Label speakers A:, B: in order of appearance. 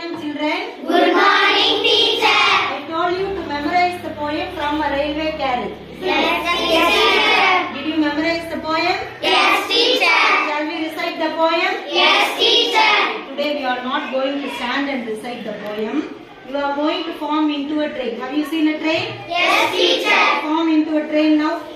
A: morning, children.
B: Good morning, teacher.
A: I told you to memorize the poem from a railway carriage.
B: Yes, teacher.
A: Did you memorize the poem?
B: Yes, teacher.
A: Shall we recite the poem?
B: Yes, teacher.
A: Today we are not going to stand and recite the poem. You are going to form into a train. Have you seen a train?
B: Yes, teacher.
A: Form into a train now.